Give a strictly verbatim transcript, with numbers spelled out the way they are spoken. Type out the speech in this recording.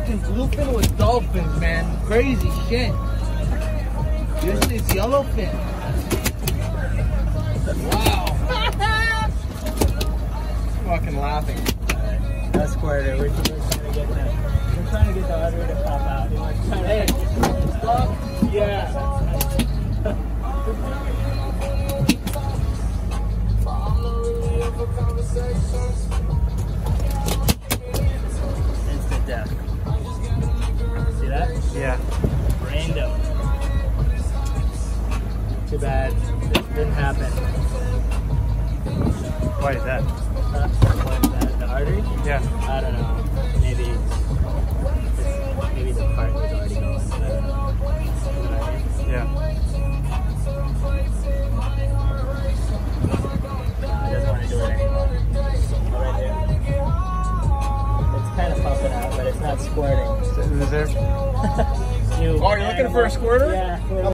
fucking bluefin with dolphins, man. Crazy shit. This is yellowfin. Wow. Fucking laughing. Alright, that's quarter. We're trying to get that. We're trying to get the other to pop out. Hey, stop. Yeah. Instant death. See that? Yeah. Random. Too bad. This didn't happen. Why is that? Uh, what is that? The artery? Yeah. I don't know. Maybe. Maybe the part was already going. I don't know. You know what I mean? Yeah. It doesn't want to do it anymore. Oh, right there. It's kind of pumping out, but it's not squirting. Is there? You Oh, you're looking for a squirter? Yeah.